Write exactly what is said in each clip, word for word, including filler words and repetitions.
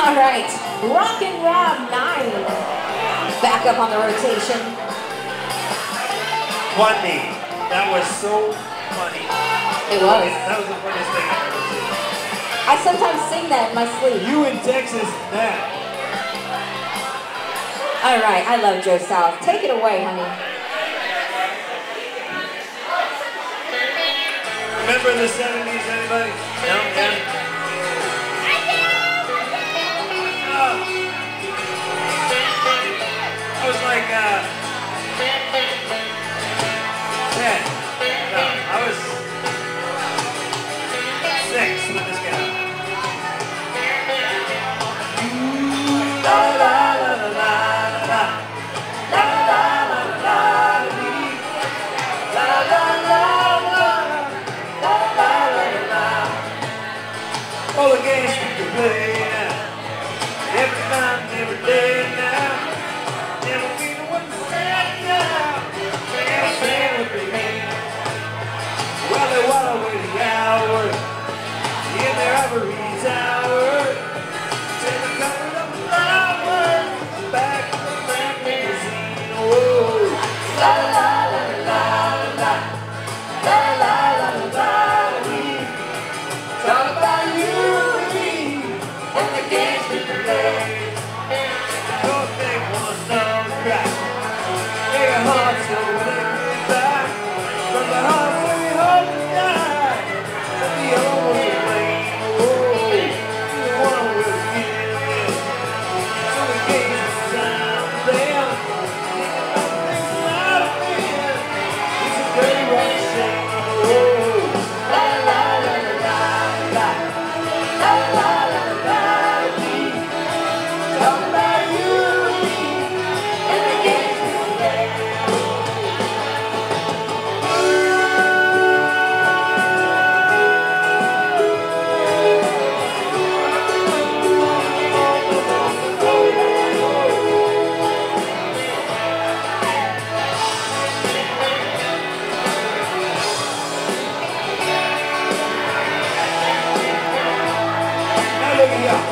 All right, Rockin' Rob nine. Back up on the rotation. Funny. That was so funny. It was. That was the funniest thing I've ever seen. I sometimes sing that in my sleep. You in Texas, that. All right, I love Joe South. Take it away, honey. Remember the seventies, anybody? No? Yeah? Oh. I was like, uh... ten. No, I was... six when this came out. La la la la la la. La la la la la la la la. All the games we can play now, every night, every day now. Never feel what's sad now. Never say what they mean. While they while away the hours in their ivory tower, take the cover of the flowers back to the back magazine. Oh, la la la la la la la la la la. Talk about you and me and the games we play. Don't think one knows back. Make a heart so take me back. From the heart so we hope to die. At the only flame. Oh, the one we're giving. So the games of time then. Things out of men. It's a dirty rotten shame. Oh, la la la la la. La la la la la. Talk about you and me and the games we play. Now look at y'all.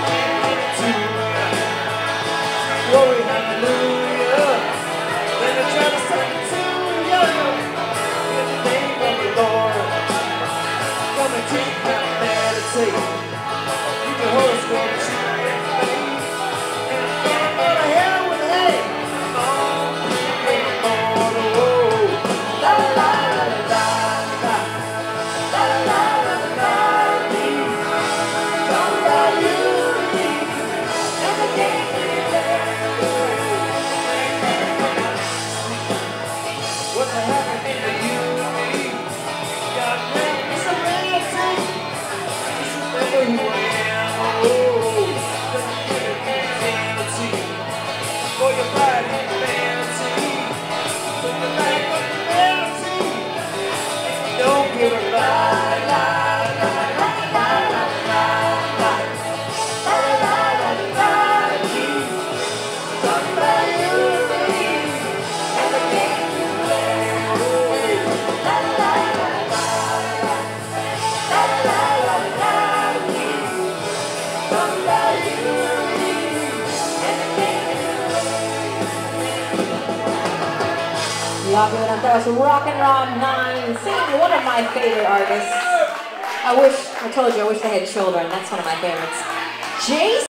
Glory, hallelujah. Then I try to sing to you in the name of the Lord. Come and take my meditate. You can horoscope, shoot and faith. And I'm gonna go to hell with hate. I'm on the immortal. La la la la la la. La la la la la la. Talk about you and me and the game we play. What's happening to you and me? God grant me some meditate. Just remember who I am. Oh, doesn't give it insanity. For your pride and vanity. Put the back on the vanity. Don't give a lie, lie, lie, lie, lie, lie, lie, lie. Lie, lie, lie, lie, lie. Talk about you and me and the game we play. La la la la la. La la la la la. Talk about you and me and the game we play. Y'all good? That was Rockin' Rob nine, singing one of my favorite artists. I wish, I told you, I wish they had children. That's one of my favorites. Jason.